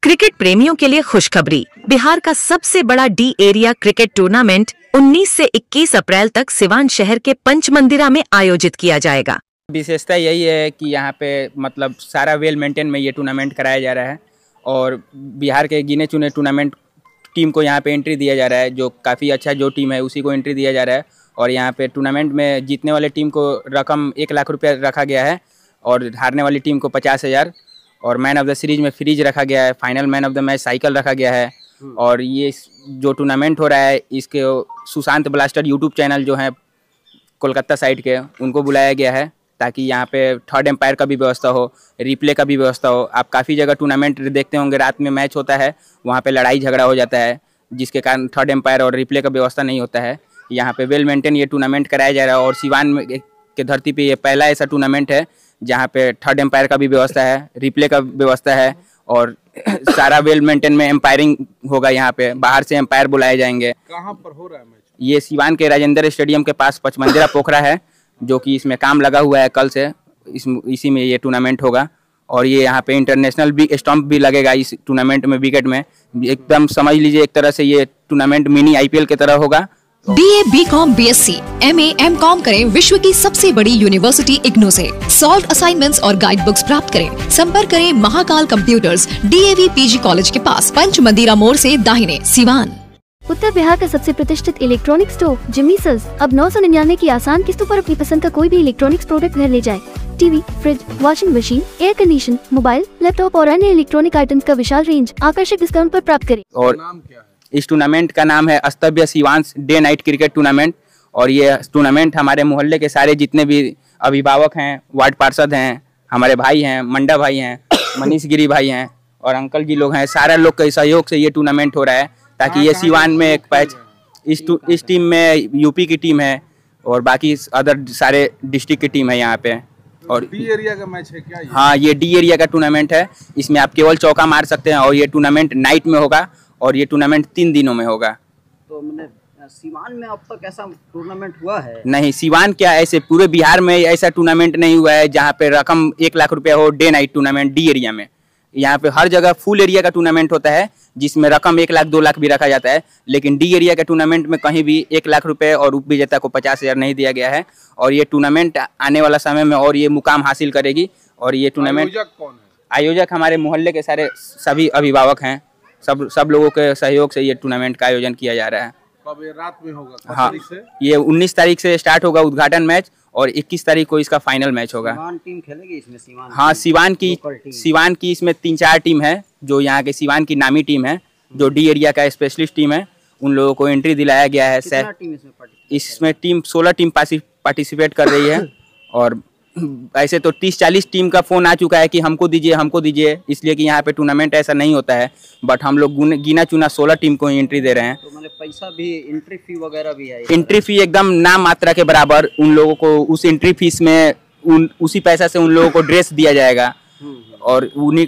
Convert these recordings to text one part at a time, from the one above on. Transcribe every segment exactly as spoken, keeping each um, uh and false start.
Cricket प्रेमियों के लिए खुशखबरी। बिहार का सबसे बड़ा डी एरिया क्रिकेट टूर्नामेंट उन्नीस से इक्कीस अप्रैल तक सिवान शहर के पंचमंदिरा में आयोजित किया जाएगा। विशेषता यही है कि यहाँ पे मतलब सारा वेल मेंटेन में ये टूर्नामेंट कराया जा रहा है और बिहार के गिने चुने टूर्नामेंट टीम को यहाँ पे एंट्री दिया जा रहा है। जो काफ़ी अच्छा जो टीम है उसी को एंट्री दिया जा रहा है और यहाँ पे टूर्नामेंट में जीतने वाले टीम को रकम एक लाख रुपया रखा गया है और हारने वाली टीम को पचास हज़ार और मैन ऑफ द सीरीज में फ्रिज रखा गया है। Final man of the match cycle रखा गया है। और ये जो टूर्नामेंट हो रहा है इसके सुशांत ब्लास्टर यूट्यूब चैनल जो है कोलकाता साइड के, उनको बुलाया गया है ताकि यहाँ पे थर्ड एम्पायर का भी व्यवस्था हो, रिप्ले का भी व्यवस्था हो। आप काफ़ी जगह टूर्नामेंट देखते होंगे, रात में मैच होता है, वहाँ पे लड़ाई झगड़ा हो जाता है जिसके कारण थर्ड एम्पायर और रिप्ले का व्यवस्था नहीं होता है। यहाँ पे वेल मेंटेन ये टूर्नामेंट कराया जा रहा है और सिवान के धरती पे ये पहला ऐसा टूर्नामेंट है जहाँ पे थर्ड एम्पायर का भी व्यवस्था है, रिप्ले का व्यवस्था है और सारा वेल मेंटेन में एम्पायरिंग होगा। यहाँ पे बाहर से एम्पायर बुलाए जाएंगे। कहाँ पर हो रहा है मैच? ये सिवान के राजेंद्र स्टेडियम के पास पंचमंदिरा पोखरा है जो कि इसमें काम लगा हुआ है कल से। इस इसी में ये टूर्नामेंट होगा और ये यहाँ पे इंटरनेशनल भी स्टंप भी लगेगा इस टूर्नामेंट में। विकेट में एकदम समझ लीजिए एक तरह से ये टूर्नामेंट मिनी आईपीएल की तरह होगा। B A, B Com, B S C, M A, M Com करें विश्व की सबसे बड़ी यूनिवर्सिटी इग्नू से। सॉल्व असाइनमेंट्स और गाइड बुक्स प्राप्त करें। संपर्क करें Mahakal computers, D A V P G college के पास, पंचमंदिरा मोड़ से दाहिने, सिवान। उत्तर बिहार का सबसे प्रतिष्ठित इलेक्ट्रॉनिक स्टोर जिम्मी सेल्स अब नौ सौ निन्यानवे की आसान किस्तों पर अपनी पसंद का कोई भी इलेक्ट्रॉनिक्स प्रोडक्ट घर ले जाए। TV, fridge, washing machine, air condition, mobile, laptop और अन्य इलेक्ट्रॉनिक आइटम्स का विशाल रेंज आकर्षक डिस्काउंट पर प्राप्त करें। और नाम क्या है? इस टूर्नामेंट का नाम है अस्तव्य Siwan day night cricket tournament और ये टूर्नामेंट हमारे मोहल्ले के सारे जितने भी अभिभावक हैं, वार्ड पार्षद हैं, हमारे भाई हैं, मंडा भाई हैं, मनीष गिरी भाई हैं और अंकल जी लोग हैं, सारे लोग के सहयोग से ये टूर्नामेंट हो रहा है ताकि ये सिवान में एक पैच इस इस टीम में यूपी की टीम है और बाकी अदर सारे डिस्ट्रिक्ट की टीम है यहाँ पे। और डी एरिया का मैच है क्या ये? हाँ, ये डी एरिया का टूर्नामेंट है। इसमें आप केवल चौका मार सकते हैं और ये टूर्नामेंट नाइट में होगा और ये टूर्नामेंट तीन दिनों में होगा। तो मैंने सिवान में अब तक ऐसा टूर्नामेंट हुआ है? नहीं, सिवान क्या, ऐसे पूरे बिहार में ऐसा टूर्नामेंट नहीं हुआ है जहाँ पे रकम एक लाख रुपया हो। Day night tournament D area में, यहाँ पे हर जगह फुल एरिया का टूर्नामेंट होता है जिसमें रकम एक लाख दो लाख भी रखा जाता है, लेकिन डी एरिया के टूर्नामेंट में कहीं भी एक लाख रुपए और उप विजेता को पचास हजार नहीं दिया गया है। और ये टूर्नामेंट आने वाला समय में और ये मुकाम हासिल करेगी। और ये टूर्नामेंट आयोजक कौन है? आयोजक हमारे मोहल्ले के सारे सभी अभिभावक हैं। सब सब लोगों के सहयोग से ये टूर्नामेंट का आयोजन किया जा रहा है। कब ये रात में होगा? कब हाँ, तारीख से? ये उन्नीस तारीख से स्टार्ट होगा उद्घाटन मैच और इक्कीस तारीख को इसका फाइनल मैच होगा। सिवान टीम खेलेगी इसमें? सिवान हाँ, सिवान की सिवान की इसमें तीन चार टीम है जो यहाँ के सिवान की नामी टीम है, जो डी एरिया का स्पेशलिस्ट टीम है। उन लोगों को एंट्री दिलाया गया है। कितना टीम इसमें पार्टिसिपेट? इसमें टीम सोलह टीम पार्टिसिपेट कर रही है और ऐसे तो तीस चालीस टीम का फोन आ चुका है कि हमको दीजिए हमको दीजिए, इसलिए कि यहाँ पे टूर्नामेंट ऐसा नहीं होता है। बट हम लोग गिना चुना सोलह टीम को ही एंट्री दे रहे हैं। तो मतलब पैसा भी, एंट्री फी वगैरह भी है? एंट्री फी एकदम नाम मात्रा के बराबर। उन लोगों को उस एंट्री फीस में उन उसी पैसा से उन लोगों को ड्रेस दिया जाएगा और उन्हीं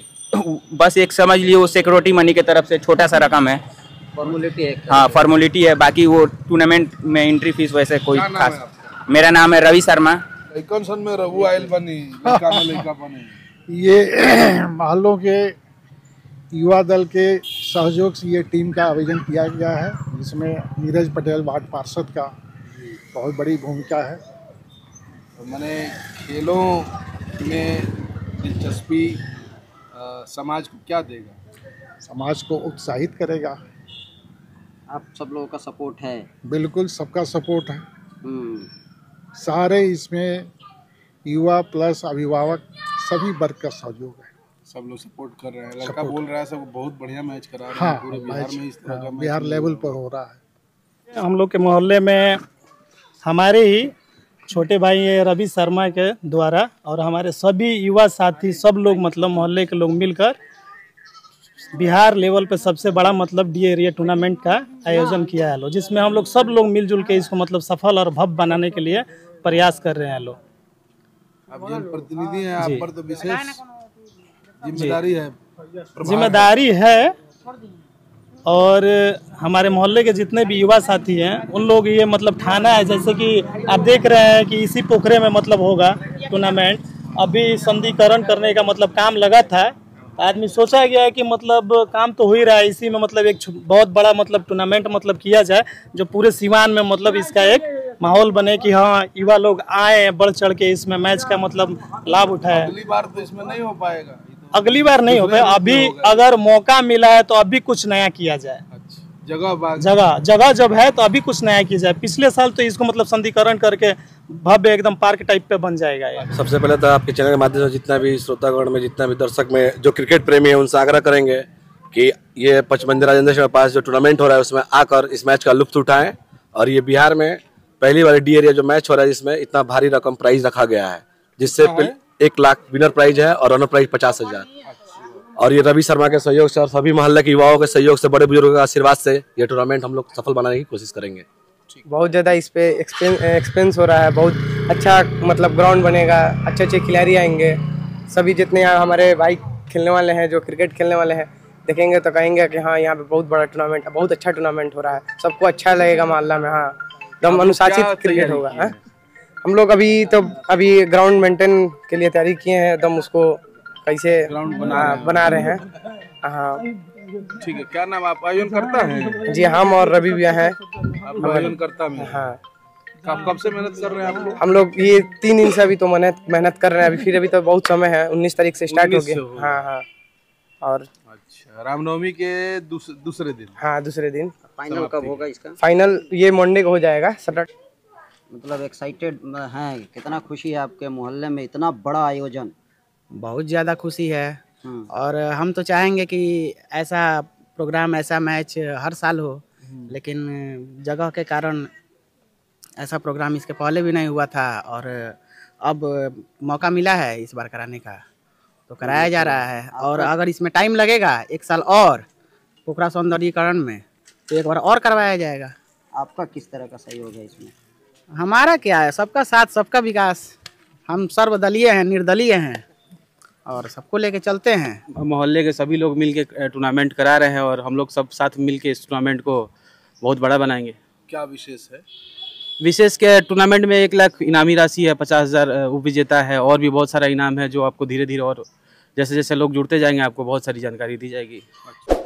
बस एक समझ लिए वो सिक्योरिटी मनी की तरफ से छोटा सा रकम है, फॉर्मेलिटी है। हाँ, फॉर्मेलिटी है। बाकी वो टूर्नामेंट में एंट्री फीस वैसे कोई खास। मेरा नाम है रवि शर्मा। कौन सन में रघु आयल बनी लड़का में लड़का बने। ये मोहल्लों के युवा दल के सहयोग से ये टीम का आयोजन किया गया है जिसमें नीरज पटेल वार्ड पार्षद का बहुत बड़ी भूमिका है। तो मैंने खेलों में दिलचस्पी समाज को क्या देगा? समाज को उत्साहित करेगा। आप सब लोगों का सपोर्ट है? बिल्कुल, सबका सपोर्ट है। सारे इसमें युवा प्लस अभिभावक सभी वर्ग का सहयोग है। सब लोग सपोर्ट कर रहे हैं। लड़का बोल रहा है सब बहुत बढ़िया मैच करा रहे हैं। हाँ, पूरे बिहार में इस तरह का मैच बिहार लेवल पर हो रहा है। हम लोग के मोहल्ले में हमारे ही छोटे भाई रवि शर्मा के द्वारा और हमारे सभी युवा साथी सब लोग मतलब मोहल्ले के लोग मिलकर बिहार लेवल पे सबसे बड़ा मतलब डी एरिया टूर्नामेंट का आयोजन किया है लोग, जिसमें हम लोग सब लोग मिलजुल के इसको मतलब सफल और भव्य बनाने के लिए प्रयास कर रहे हैं लोग। आप जनप्रतिनिधि हैं, आप पर तो विशेष जिम्मेदारी है। जिम्मेदारी है और हमारे मोहल्ले के जितने भी युवा साथी हैं उन लोग ये मतलब ठाना है, जैसे कि आप देख रहे हैं कि इसी पोखरे में मतलब होगा टूर्नामेंट। अभी संधिकरण करने का मतलब काम लगा था, आदमी सोचा गया है कि मतलब काम तो हो ही रहा है, इसी में मतलब एक बहुत बड़ा मतलब टूर्नामेंट मतलब किया जाए जो पूरे सीवान में मतलब इसका एक माहौल बने कि हाँ युवा लोग आए बढ़ चढ़ के इसमें मैच का मतलब लाभ उठाए। अगली बार तो इसमें नहीं हो पाएगा, अगली बार नहीं हो पाएगा, अभी अगर मौका मिला है तो अभी कुछ नया किया जाए। जगह जगह जगह जब है तो अभी कुछ नया किया जाए। पिछले साल तो इसको मतलब संधिकरण करके भव्य एकदम पार्क टाइप पे बन जाएगा ये। सबसे पहले तो आपके चैनल के माध्यम से जितना भी श्रोतागण में जितना भी दर्शक में जो क्रिकेट प्रेमी है उनसे आग्रह करेंगे कि ये पचमंदी राजेंद्र के पास जो टूर्नामेंट हो रहा है उसमें आकर इस मैच का लुत्फ उठाएं। और ये बिहार में पहली बार डी एरिया जो मैच हो रहा है जिसमें इतना भारी रकम प्राइज रखा गया है, जिससे एक लाख विनर प्राइज है और रनर प्राइज पचास हजार। और ये रवि शर्मा के सहयोग से और सभी मोहल्ले के युवाओं के सहयोग से, बड़े बुजुर्गों के आशीर्वाद से ये टूर्नामेंट हम लोग सफल बनाने की कोशिश करेंगे। बहुत ज़्यादा इस पे एक्सपेंस हो रहा है, बहुत अच्छा मतलब ग्राउंड बनेगा, अच्छे अच्छे खिलाड़ी आएंगे। सभी जितने यहाँ हमारे भाई खेलने वाले हैं, जो क्रिकेट खेलने वाले हैं, देखेंगे तो कहेंगे कि हाँ यहाँ पे बहुत बड़ा टूर्नामेंट, बहुत अच्छा टूर्नामेंट हो रहा है, सबको अच्छा लगेगा मोहल्ला में। हाँ एकदम अनुशासित क्रिकेट होगा। है हम लोग अभी तो अभी ग्राउंड मेंटेन के लिए तैयारी किए हैं, एकदम उसको कैसे बना बना रहे हैं। हाँ ठीक है। क्या नाम, आप आयोजन करता है? जी हम और रवि भी हैं। आप आयोजन करता है? हाँ। कब कब से मेहनत कर रहे हैं आप लोग? हम लोग ये तीन दिन से अभी तो मेहनत मेहनत कर रहे हैं। अभी फिर अभी तो बहुत समय है, उन्नीस तारीख से स्टार्ट हो गया। हाँ हाँ। और अच्छा, रामनवमी के दूस, दूसरे दिन? हाँ दूसरे दिन। फाइनल कब होगा इसका? फाइनल ये मंडे को हो जाएगा सैटरडे। मतलब एक्साइटेड हैं, कितना खुशी है आपके मोहल्ले में इतना बड़ा आयोजन? बहुत ज़्यादा खुशी है और हम तो चाहेंगे कि ऐसा प्रोग्राम, ऐसा मैच हर साल हो, लेकिन जगह के कारण ऐसा प्रोग्राम इसके पहले भी नहीं हुआ था और अब मौका मिला है इस बार कराने का, तो कराया जा रहा है। और अगर इसमें टाइम लगेगा एक साल और पोखरा सौंदर्यीकरण में, तो एक बार और करवाया जाएगा। आपका किस तरह का सहयोग है इसमें? हमारा क्या है, सबका साथ सबका विकास। हम सर्वदलीय हैं, निर्दलीय हैं और सबको लेके चलते हैं। मोहल्ले के सभी लोग मिलके टूर्नामेंट करा रहे हैं और हम लोग सब साथ मिलके इस टूर्नामेंट को बहुत बड़ा बनाएंगे। क्या विशेष है? विशेष के टूर्नामेंट में एक लाख इनामी राशि है, पचास हजार उपविजेता है और भी बहुत सारा इनाम है जो आपको धीरे धीरे और जैसे जैसे लोग जुड़ते जाएंगे आपको बहुत सारी जानकारी दी जाएगी।